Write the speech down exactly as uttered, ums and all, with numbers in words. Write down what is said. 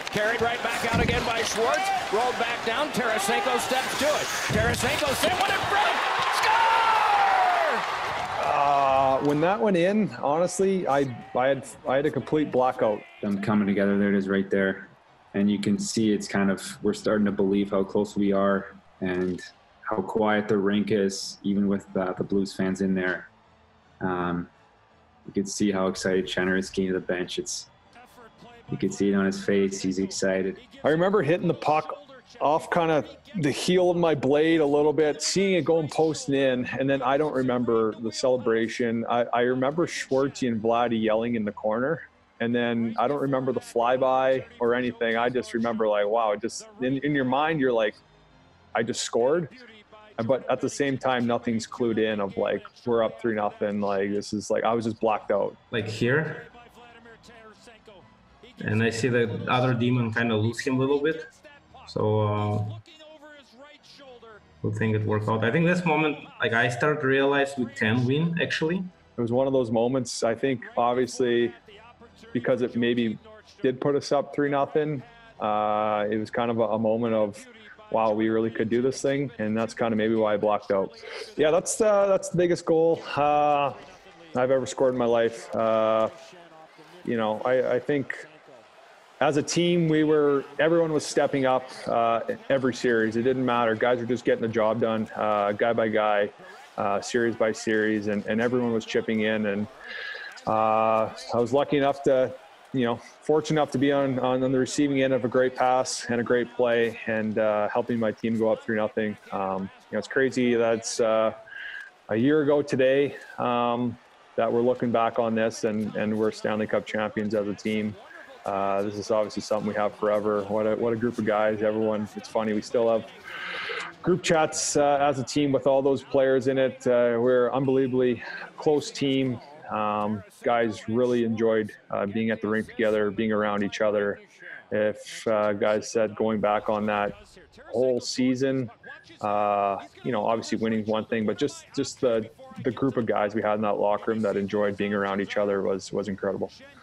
Carried right back out again by Schwartz. Rolled back down. Tarasenko steps to it. Tarasenko sent one in front. Score! Uh, when that went in, honestly, I I had I had a complete blackout. Them coming together, there it is right there. And you can see it's kind of, we're starting to believe how close we are and how quiet the rink is, even with uh, the Blues fans in there. Um, you can see how excited Schenn is getting to the bench. It's, you can see it on his face. He's excited. I remember hitting the puck off kind of the heel of my blade a little bit, seeing it going posting in, and then I don't remember the celebration. I, I remember Schwartzy and Vladdy yelling in the corner. And then I don't remember the flyby or anything. I just remember like, wow, just in, in your mind, you're like, I just scored. But at the same time, nothing's clued in of like, we're up three nothing. Like, this is like, I was just blacked out. Like here. And I see the other demon kind of lose him a little bit. So uh, I think it worked out. I think this moment, like I started to realize we can win actually. It was one of those moments, I think, obviously, because it maybe did put us up three nothing. Uh, it was kind of a, a moment of, wow, we really could do this thing, and that's kind of maybe why I blocked out. Yeah, that's uh, that's the biggest goal uh, I've ever scored in my life. Uh, you know, I, I think as a team, we were everyone was stepping up uh, every series. It didn't matter; guys were just getting the job done, uh, guy by guy, uh, series by series, and, and everyone was chipping in and. Uh, I was lucky enough to, you know, fortunate enough to be on, on, on the receiving end of a great pass and a great play and uh, helping my team go up three nothing. Um, you know, it's crazy. That's uh, a year ago today um, that we're looking back on this and, and we're Stanley Cup champions as a team. Uh, this is obviously something we have forever. What a, what a group of guys. Everyone, it's funny. We still have group chats uh, as a team with all those players in it. Uh, we're an unbelievably close team. Um, guys really enjoyed uh, being at the rink together, being around each other. If uh, guys said going back on that whole season, uh, you know, obviously winning one thing, but just just the the group of guys we had in that locker room that enjoyed being around each other was was incredible.